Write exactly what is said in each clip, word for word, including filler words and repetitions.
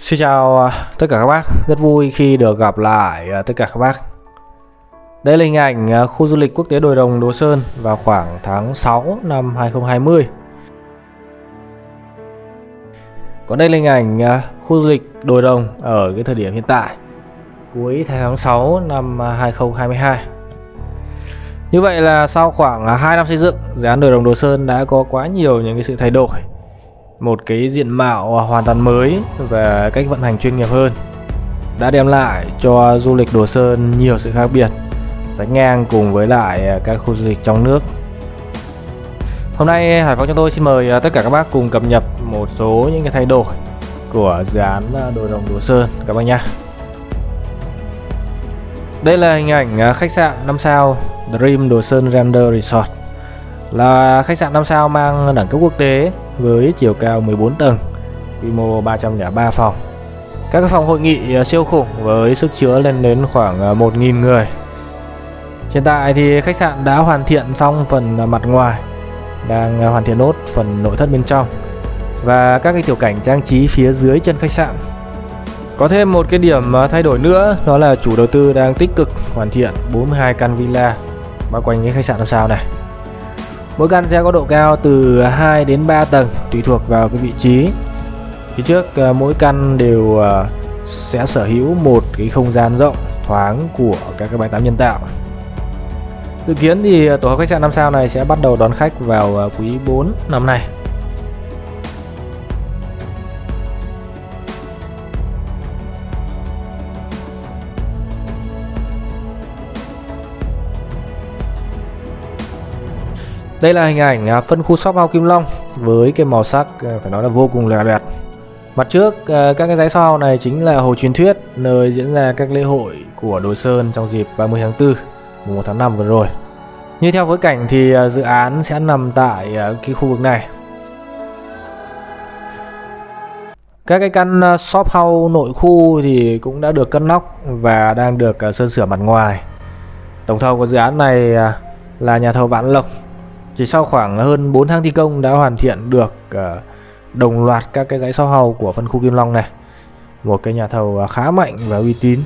Xin chào à, tất cả các bác, rất vui khi được gặp lại à, tất cả các bác. Đây là hình ảnh à, khu du lịch quốc tế Đồi Đồng Đồ Sơn vào khoảng tháng sáu năm hai không hai không. Còn đây là hình ảnh à, khu du lịch Đồi Đồng ở cái thời điểm hiện tại, cuối tháng sáu năm hai không hai hai. Như vậy là sau khoảng hai năm xây dựng, dự án Đồi Đồng Đồ Sơn đã có quá nhiều những cái sự thay đổi, một cái diện mạo hoàn toàn mới và cách vận hành chuyên nghiệp hơn, đã đem lại cho du lịch Đồ Sơn nhiều sự khác biệt, sánh ngang cùng với lại các khu du lịch trong nước. Hôm nay Hải Phòng cho tôi xin mời tất cả các bác cùng cập nhật một số những cái thay đổi của dự án Đồi Đồng Đồ Sơn các bác nhé. Đây là hình ảnh khách sạn năm sao Dream Đồ Sơn Render Resort, là khách sạn năm sao mang đẳng cấp quốc tế với chiều cao mười bốn tầng, quy mô ba trăm lẻ ba phòng. Các cái phòng hội nghị siêu khủng với sức chứa lên đến khoảng một nghìn người. Hiện tại thì khách sạn đã hoàn thiện xong phần mặt ngoài, đang hoàn thiện nốt phần nội thất bên trong và các cái tiểu cảnh trang trí phía dưới chân khách sạn. Có thêm một cái điểm thay đổi nữa, đó là chủ đầu tư đang tích cực hoàn thiện bốn mươi hai căn villa bao quanh cái khách sạn năm sao này. Mỗi căn sẽ có độ cao từ hai đến ba tầng tùy thuộc vào cái vị trí. Phía trước mỗi căn đều sẽ sở hữu một cái không gian rộng thoáng của các cái bãi tắm nhân tạo. Dự kiến thì tổ hợp khách sạn năm sao này sẽ bắt đầu đón khách vào quý bốn năm nay. Đây là hình ảnh phân khu shop house Kim Long với cái màu sắc phải nói là vô cùng lòe loẹt. Mặt trước các cái dãy shop này chính là hồ truyền thuyết, nơi diễn ra các lễ hội của Đồ Sơn trong dịp ba mươi tháng tư, mùng một tháng năm vừa rồi. Như theo phối cảnh thì dự án sẽ nằm tại cái khu vực này. Các cái căn shop house nội khu thì cũng đã được cất nóc và đang được sơn sửa mặt ngoài. Tổng thầu của dự án này là nhà thầu Vạn Lộc. Chỉ sau khoảng hơn bốn tháng thi công đã hoàn thiện được đồng loạt các cái dãy shop house của phân khu Kim Long này. Một cái nhà thầu khá mạnh và uy tín.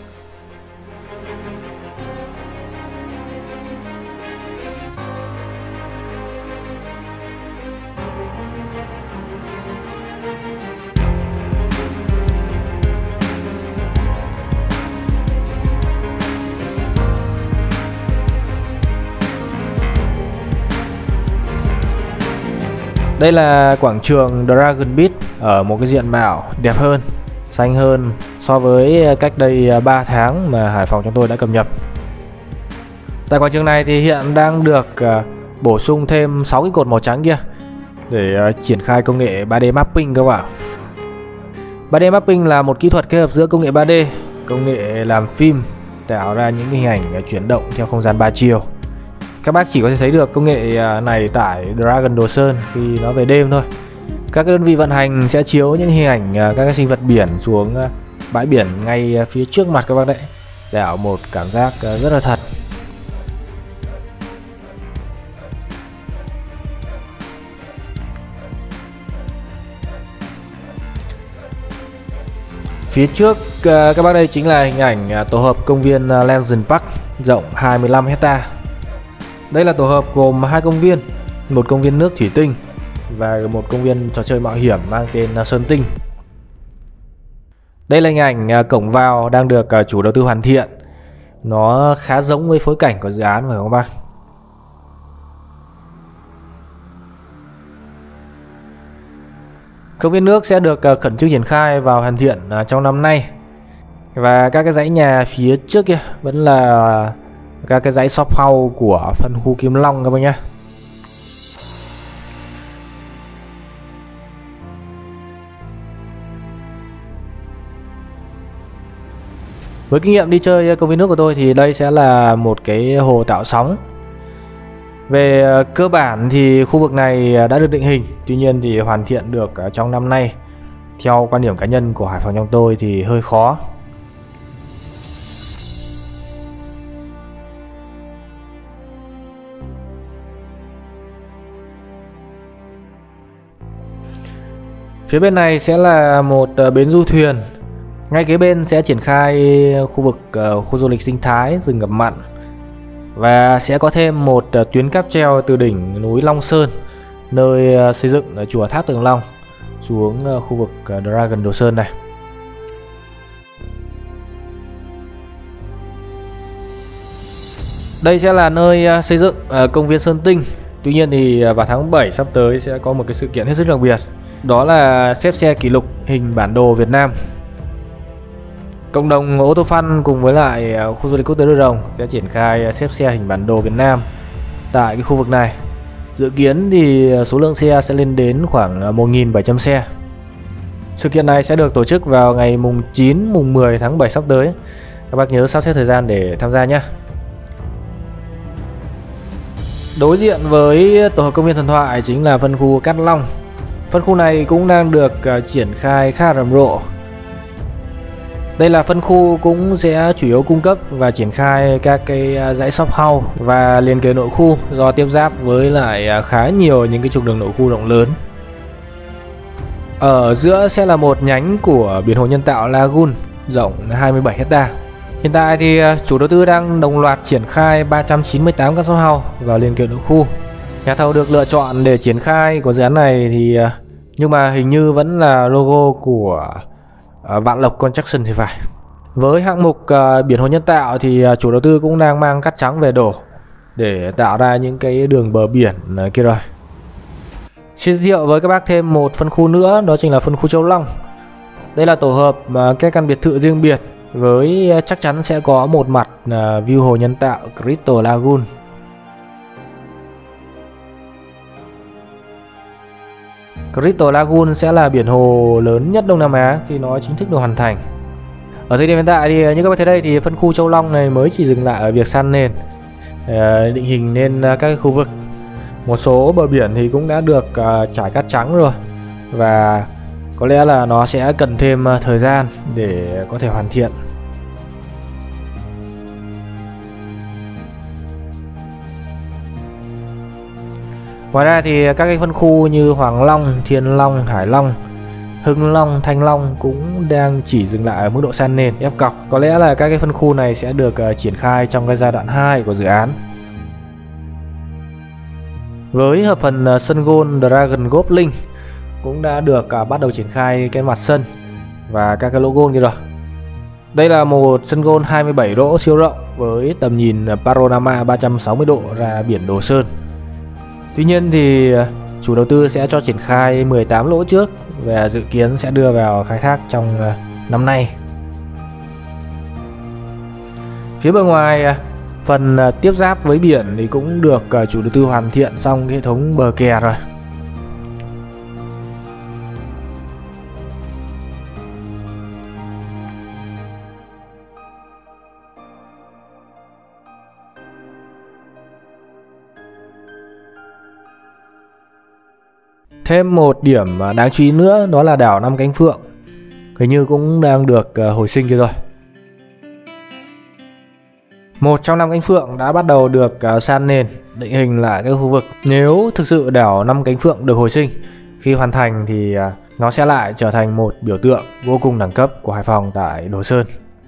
Đây là quảng trường Dragon Beach ở một cái diện mạo đẹp hơn, xanh hơn so với cách đây ba tháng mà Hải Phòng chúng tôi đã cập nhật. Tại quảng trường này thì hiện đang được bổ sung thêm sáu cái cột màu trắng kia để triển khai công nghệ ba D mapping các bạn. ba D mapping là một kỹ thuật kết hợp giữa công nghệ ba D, công nghệ làm phim, tạo ra những hình ảnh chuyển động theo không gian ba chiều. Các bác chỉ có thể thấy được công nghệ này tại Dragon Đồ Sơn khi nó về đêm thôi. Các đơn vị vận hành sẽ chiếu những hình ảnh các cái sinh vật biển xuống bãi biển ngay phía trước mặt các bác đấy, tạo một cảm giác rất là thật. Phía trước các bác đây chính là hình ảnh tổ hợp công viên Legend Park rộng hai mươi lăm hecta. Đây là tổ hợp gồm hai công viên, một công viên nước thủy tinh và một công viên trò chơi mạo hiểm mang tên Sơn Tinh. Đây là hình ảnh cổng vào đang được chủ đầu tư hoàn thiện. Nó khá giống với phối cảnh của dự án phải không các bác? Công viên nước sẽ được khẩn trương triển khai vào hoàn thiện trong năm nay. Và các cái dãy nhà phía trước kia vẫn là các cái dãy shop house của phân khu Kim Long các bác nhé. Với kinh nghiệm đi chơi công viên nước của tôi thì đây sẽ là một cái hồ tạo sóng. Về cơ bản thì khu vực này đã được định hình, tuy nhiên thì hoàn thiện được trong năm nay theo quan điểm cá nhân của Hải Phòng trong tôi thì hơi khó. Phía bên này sẽ là một bến du thuyền. Ngay kế bên sẽ triển khai khu vực uh, khu du lịch sinh thái rừng ngập mặn. Và sẽ có thêm một uh, tuyến cáp treo từ đỉnh núi Long Sơn, nơi uh, xây dựng ở chùa Tháp Tường Long, xuống uh, khu vực uh, Dragon Đồ Sơn này. Đây sẽ là nơi uh, xây dựng uh, công viên Sơn Tinh. Tuy nhiên thì uh, vào tháng bảy sắp tới sẽ có một cái sự kiện hết sức đặc biệt. Đó là xếp xe kỷ lục hình bản đồ Việt Nam. Cộng đồng ô tô Fun cùng với lại khu du lịch quốc tế Đôi Rồng sẽ triển khai xếp xe hình bản đồ Việt Nam tại cái khu vực này. Dự kiến thì số lượng xe sẽ lên đến khoảng một nghìn bảy trăm xe. Sự kiện này sẽ được tổ chức vào ngày mùng chín, mùng mười tháng bảy sắp tới. Các bác nhớ sắp xếp thời gian để tham gia nhé. Đối diện với tổ hợp công viên thần thoại chính là phân khu Cát Long. Phân khu này cũng đang được uh, triển khai khá rầm rộ. Đây là phân khu cũng sẽ chủ yếu cung cấp và triển khai các cái uh, dãy shop house và liên kết nội khu, do tiếp giáp với lại uh, khá nhiều những cái trục đường nội khu rộng lớn. Ở giữa sẽ là một nhánh của biển hồ nhân tạo Lagoon rộng hai mươi bảy héc ta. Hiện tại thì uh, chủ đầu tư đang đồng loạt triển khai ba trăm chín mươi tám căn shop house vào liên kết nội khu. Nhà thầu được lựa chọn để triển khai của dự án này thì uh, nhưng mà hình như vẫn là logo của uh, Vạn Lộc Construction thì phải. Với hạng mục uh, biển hồ nhân tạo thì uh, chủ đầu tư cũng đang mang cát trắng về đổ để tạo ra những cái đường bờ biển uh, kia rồi. Xin giới thiệu với các bác thêm một phân khu nữa, đó chính là phân khu Châu Long. Đây là tổ hợp uh, các căn biệt thự riêng biệt với uh, chắc chắn sẽ có một mặt uh, view hồ nhân tạo Crystal Lagoon. Crystal Lagoon sẽ là biển hồ lớn nhất Đông Nam Á khi nó chính thức được hoàn thành. Ở thời điểm hiện tại thì như các bạn thấy đây thì phân khu Châu Long này mới chỉ dừng lại ở việc san nền, định hình nên các khu vực. Một số bờ biển thì cũng đã được trải cát trắng rồi, và có lẽ là nó sẽ cần thêm thời gian để có thể hoàn thiện. Ngoài ra thì các cái phân khu như Hoàng Long, Thiên Long, Hải Long, Hưng Long, Thanh Long cũng đang chỉ dừng lại ở mức độ san nền ép cọc. Có lẽ là các cái phân khu này sẽ được uh, triển khai trong cái giai đoạn hai của dự án. Với hợp phần uh, sân golf Dragon Golf Link cũng đã được uh, bắt đầu triển khai cái mặt sân và các cái lỗ golf kia rồi. Đây là một sân golf hai mươi bảy lỗ siêu rộng với tầm nhìn panorama ba trăm sáu mươi độ ra biển Đồ Sơn. Tuy nhiên thì chủ đầu tư sẽ cho triển khai mười tám lỗ trước và dự kiến sẽ đưa vào khai thác trong năm nay. Phía bên ngoài, phần tiếp giáp với biển thì cũng được chủ đầu tư hoàn thiện xong hệ thống bờ kè rồi. Thêm một điểm đáng chú ý nữa đó là đảo Năm Cánh Phượng, hình như cũng đang được hồi sinh kia rồi. Một trong năm cánh phượng đã bắt đầu được san nền, định hình lại cái khu vực. Nếu thực sự đảo Năm Cánh Phượng được hồi sinh, khi hoàn thành thì nó sẽ lại trở thành một biểu tượng vô cùng đẳng cấp của Hải Phòng tại Đồ Sơn.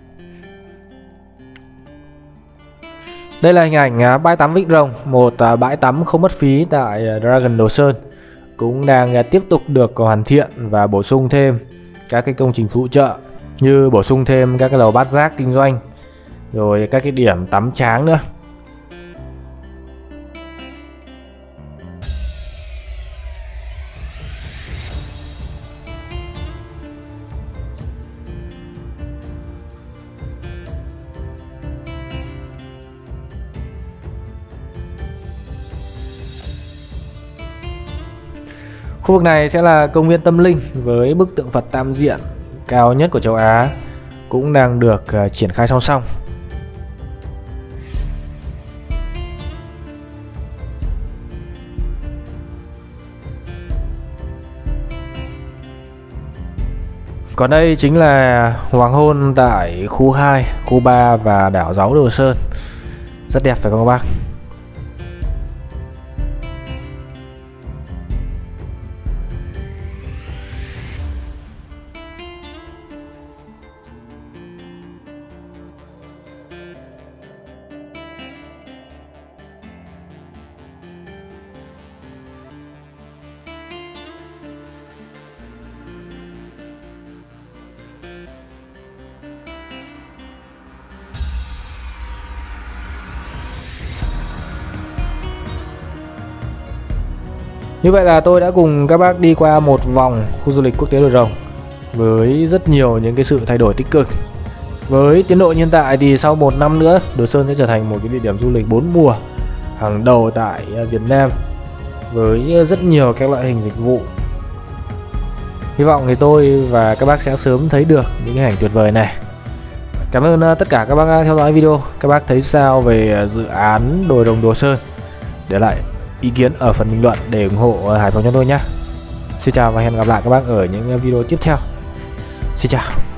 Đây là hình ảnh bãi tắm Vĩnh Rồng, một bãi tắm không mất phí tại Dragon Đồ Sơn, cũng đang tiếp tục được hoàn thiện và bổ sung thêm các cái công trình phụ trợ như bổ sung thêm các cái lầu bát giác kinh doanh, rồi các cái điểm tắm tráng nữa. Khu vực này sẽ là công viên tâm linh với bức tượng Phật tam diện cao nhất của châu Á, cũng đang được uh, triển khai song song. Còn đây chính là hoàng hôn tại khu hai, khu ba và đảo Gióng Đồ Sơn. Rất đẹp phải không các bác? Như vậy là tôi đã cùng các bác đi qua một vòng khu du lịch quốc tế Đồi Rồng với rất nhiều những cái sự thay đổi tích cực. Với tiến độ hiện tại thì sau một năm nữa, Đồ Sơn sẽ trở thành một cái địa điểm du lịch bốn mùa hàng đầu tại Việt Nam với rất nhiều các loại hình dịch vụ. Hy vọng thì tôi và các bác sẽ sớm thấy được những cái hình tuyệt vời này. Cảm ơn tất cả các bác đã theo dõi video. Các bác thấy sao về dự án Đồi Rồng Đồ Sơn? Để lại ý kiến ở phần bình luận để ủng hộ Hải Phòng cho tôi nhé. Xin chào và hẹn gặp lại các bác ở những video tiếp theo. Xin chào.